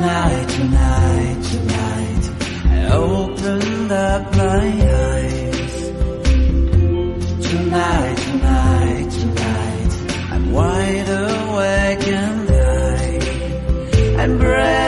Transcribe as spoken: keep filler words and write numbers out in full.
Tonight, tonight, tonight, I opened up my eyes. Tonight, tonight, tonight, I'm wide awake and I, I'm brave.